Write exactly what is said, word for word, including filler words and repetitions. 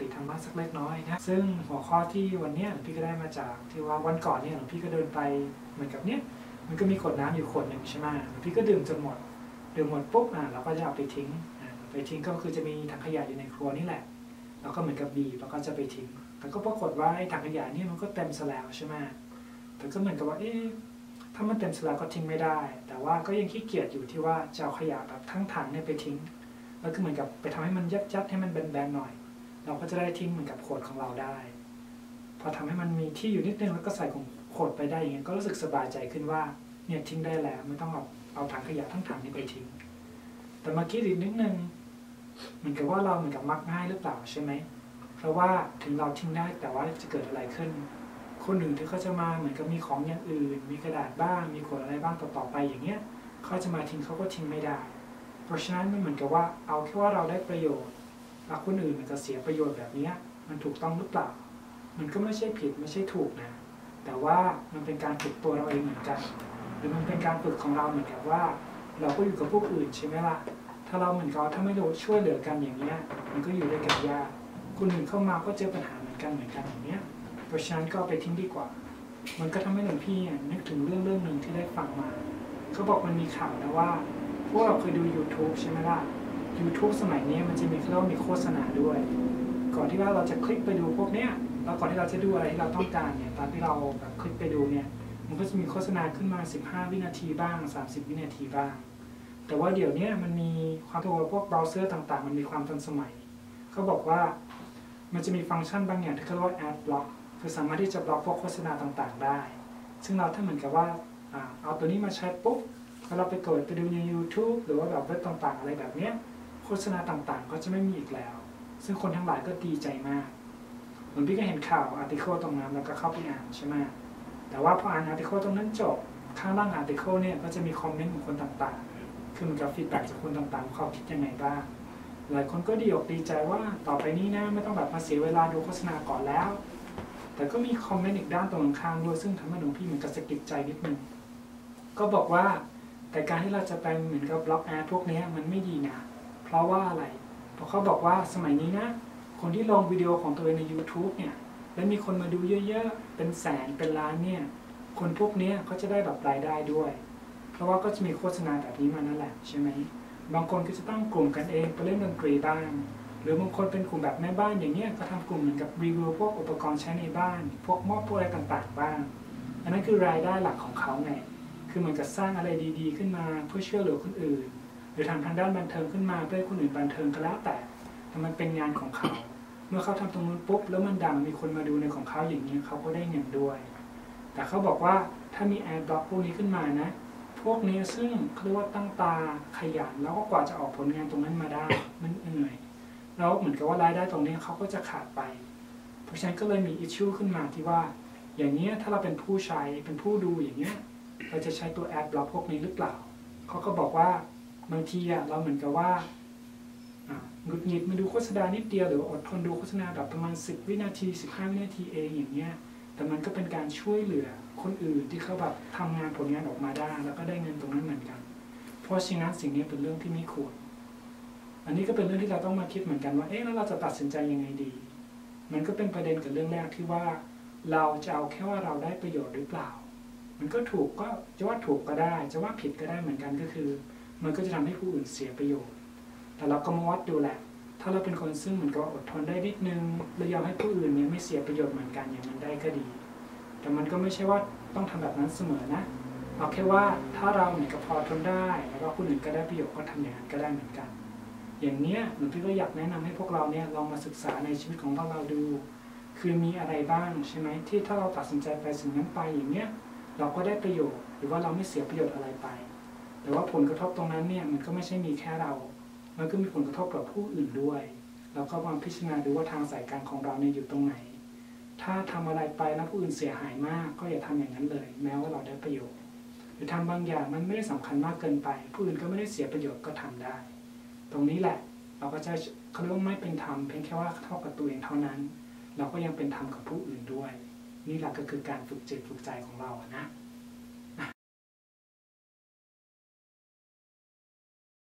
ติธรรมะสักเล็กน้อยนะซึ่งหัวข้อที่วันนี้หลวงพี่ก็ได้มาจากที่ว่าวันก่อนเนี่ยหลวงพี่ก็เดินไปเหมือนกับเนี้ยมันก็มีขวดน้ำอยู่ขวดหนึ่งใช่ไหมหลวงพี่ก็ดื่มจนหมดดื่มหมดปุ๊บอ่ะเราก็จะเอาไปทิ้งอ่ะไปทิ้งก็คือจะมีถังขยะอยู่ในครัวนี่แหละเราก็เหมือนกับบีบแล้วก็จะไปทิ้งแต่ก็ปรากฏว่าไอ้ถังขยะนี่มันก็เต็มซะแล้วใช่ไหมแต่ก็เหมือนกับว่าเอ๊ะถ้ามันเต็มซะแล้วก็ทิ้งไม่ได้แต่ว่าก็ยังขี้เกียจอยู่ที่ว่าจะเอาขยะแบบทั้งถังเนี่ยไปทิ้งแล้วก็เหมือนกับไปทำให้มันยัดๆให้มันแบนๆหน่อยเราก็จะได้ทิ้งเหมือนกับขวดของเราได้พอทำให้มันมีที่อยู่นิดนึงแล้วก็ใส่ของขวดไปได้อย่างเงี้ยก็รู้สึกสบายใจขึ้นว่าเนี่ยทิ้งได้แล้วไม่ต้องเอาเอาถังขยะทั้งถังนี้ไปทิ้งแต่เมื่อกี้อีกนิดนึงเหมือนกับว่าเราเหมือนกับมักง่ายหรือเปล่าใช่ไหมเพราะว่าถึงเราทิ้งได้แต่ว่าจะเกิดอะไรขึ้นคนอื่นที่เขาจะมาเหมือนกับมีของอย่างอื่นมีกระดาษบ้างมีขวดอะไรบ้างต่อๆไปอย่างเงี้ยเขาจะมาทิ้งเขาก็ทิ้งไม่ได้เพราะฉะนั้นมันเหมือนกับว่าเอาแค่ว่าเราได้ประโยชน์แล้วคนอื่นมันจะเสียประโยชน์แบบนี้มันถูกต้องหรือเปล่ามันก็ไม่ใช่ผิดไม่ใช่ถูกนะแต่ว่ามันเป็นการฝึกตัวเราเองเหมือนกันหรือมันเป็นการฝึกของเราเหมือนกับว่าเราก็อยู่กับพวกอื่นใช่ไหมล่ะถ้าเราเหมือนกับถ้าไม่รู้ช่วยเหลือกันอย่างเงี้ยมันก็อยู่ด้วยกันยากคนอื่นเข้ามาก็เจอปัญหาเหมือนกันเหมือนกันอย่างเงี้ยเพราะฉะนั้นก็ไปทิ้งดีกว่ามันก็ทำให้หลวงพี่นึกถึงเรื่องเรื่องหนึ่งที่ได้ฟังมาเขาบอกมันมีข่าวนะว่าพวกเราเคยดู ยูทูบ ใช่ไหมล่ะ ยูทูบ สมัยนี้มันจะมีเรื่องมีโฆษณาด้วยก่อนที่ว่าเราจะคลิกไปดูพวกเนี้ยแล้วก่อนที่เราจะดูอะไรที่เราต้องการเนี่ยตอนที่เราแบบคลิกไปดูเนี่ยมันก็จะมีโฆษณาขึ้นมาสิบห้าวินาทีบ้างสามสิบวินาทีบ้างแต่ว่าเดี๋ยวนี้มันมีความตัวพวกเบราว์เซอร์ต่างๆมันมีความทันสมัยเขาบอกว่ามันจะมีฟังก์ชันบางอย่างที่เขาเรียกว่า Ad Block คือสามารถที่จะบล็อกพวกโฆษณาต่างๆได้ซึ่งเราถ้าเหมือนกับว่าเอาตัวนี้มาใช้ปุ๊บแล้วเราไปกดไปดูใน ยูทูบ หรือว่าแบบเว็บต่างๆอะไรแบบเนี้ยโฆษณาต่างๆก็จะไม่มีอีกแล้วซึ่งคนทั้งหลายก็ดีใจมากเหมือนพี่ก็เห็นข่าวอาร์ติเคิลตรงนั้นแล้วก็เข้าไปอ่านใช่ไหมแต่ว่าพออ่านอาร์ติเคิลตรงนั้นจบข้างล่างอาร์ติเคิลเนี่ยก็จะมีคอมเมนต์ของคนต่างๆคือเหมือนกับฟีดแบ็กจากคนต่างๆเขาคิดยังไงบ้างหลายคนก็ดีอกดีใจว่าต่อไปนี้นะไม่ต้องแบบมาเสียเวลาดูโฆษณาก่อนแล้วแต่ก็มีคอมเมนต์อีกด้านตรงข้างด้วยซึ่งทำให้หลวงพี่เหมือนกับสะกิดใจนิดนึงก็บอกว่าแต่การที่เราจะไปเหมือนกับบล็อกแอดพวกนี้มันไม่ดีนะเพราะว่าอะไรเพราะเขาบอกว่าสมัยนี้นะคนที่ลงวิดีโอของตัวเองใน ยูทูบ เนี่ยแล้วมีคนมาดูเยอะๆเป็นแสนเป็นล้านเนี่ยคนพวกนี้เขาจะได้แบบรายได้ด้วยเพราะว่าก็จะมีโฆษณาแบบนี้มานั่นแหละใช่ไหมบางคนก็จะตั้งกลุ่มกันเองไปเล่นดนตรีบ้างหรือบางคนเป็นกลุ่มแบบแม่บ้านอย่างเงี้ยก็ทำกลุ่มเหมือนกับรีวิวพวกอุปกรณ์ใช้ในบ้านพวกหม้อพวกอะไรต่างๆบ้างอันนั้นคือรายได้หลักของเขาไงคือเหมือนกับสร้างอะไรดีๆขึ้นมาเพื่อช่วยเหลือคนอื่นหรือทำทางด้านบันเทิงขึ้นมาเพื่อให้คนอื่นบันเทิงก็แล้วแต่แต่มันเป็นงานของเขาเมื่อเขาทำตรงนู้นปุ๊บแล้วมันดังมีคนมาดูในของเขาอย่างนี้เขาก็ได้เงินด้วยแต่เขาบอกว่าถ้ามีแอดบล็อกพวกนี้ขึ้นมานะพวกนี้ซึ่งเขาเรียกว่าตั้งตาขยันแล้วก็กว่าจะออกผลงานตรงนั้นมาได้มันเหนื่อยแล้วเหมือนกับว่ารายได้ตรงนี้เขาก็จะขาดไปเพราะฉะนั้นก็เลยมีอิชชูขึ้นมาที่ว่าอย่างนี้ถ้าเราเป็นผู้ใช้เป็นผู้ดูอย่างเงี้ยเราจะใช้ตัวแอดบล็อกพวกนี้หรือเปล่าเขาก็บอกว่าบางทีอะเราเหมือนกับว่าหงุดหงิดมาดูโฆษณานิดเดียวหรืออดทนดูโฆษณาแบบประมาณสิบวินาทีสิบห้าวินาทีเองอย่างเงี้ยแต่มันก็เป็นการช่วยเหลือคนอื่นที่เขาแบบทำงานผลงานออกมาได้แล้วก็ได้เงินตรงนั้นเหมือนกันเพราะฉะนั้นสิ่งนี้เป็นเรื่องที่ไม่ควรอันนี้ก็เป็นเรื่องที่เราต้องมาคิดเหมือนกันว่าเอ๊ะแล้วเราจะตัดสินใจยังไงดีมันก็เป็นประเด็นกับเรื่องแรกที่ว่าเราจะเอาแค่ว่าเราได้ประโยชน์หรือเปล่ามันก็ถูกก็จะว่าถูกก็ได้จะว่าผิดก็ได้เหมือนกันก็คือมันก็จะทำให้ผู้อื่นเสียประโยชน์แต่เราก็มาวัดดูแหละถ้าเราเป็นคนซึ่งเหมือนกับอดทนได้นิดนึงเรายอมให้ผู้อื่นเนี่ยไม่เสียประโยชน์เหมือนกันอย่างนั้นได้ก็ดีแต่มันก็ไม่ใช่ว่าต้องทำแบบนั้นเสมอนะเอาแค่ว่าถ้าเราเหมือนกับพอทนได้แล้วก็ผู้อื่นก็ได้ประโยชน์ก็ทำอย่างนั้นก็ได้เหมือนกันอย่างเนี้ยหลวงพี่ก็อยากแนะนำให้พวกเราเนี่ยลองมาศึกษาในชีวิตของพวกเราดูคือมีอะไรบ้างใช่ไหมที่ถ้าเราตัดสินใจไปสิ่งนั้นไปอย่างเนี้ยเราก็ได้ประโยชน์หรือว่าเราไม่เสียประโยชน์อะไรไปแต่ว่าผลกระทบตรงนั้นเนี่ยมันก็ไม่ใช่มีแค่เรามันก็มีผลกระทบกับผู้อื่นด้วยเราก็มาพิจารณาดูว่าทางสายกลางของเราเนี่ยอยู่ตรงไหนถ้าทำอะไรไปแล้วผู้อื่นเสียหายมากก็อย่าทำอย่างนั้นเลยแม้ว่าเราได้ประโยชน์หรือทำบางอย่างมันไม่ได้สำคัญมากเกินไปผู้อื่นก็ไม่ได้เสียประโยชน์ก็ทำได้ตรงนี้แหละเราก็จะเขาเรียกว่าไม่เป็นธรรมเพียงแค่ว่าเท่ากับตัวเองเท่านั้นเราก็ยังเป็นธรรมกับผู้อื่นด้วยนี่แหละก็คือการฝึกจิตฝึกใจของเรานะ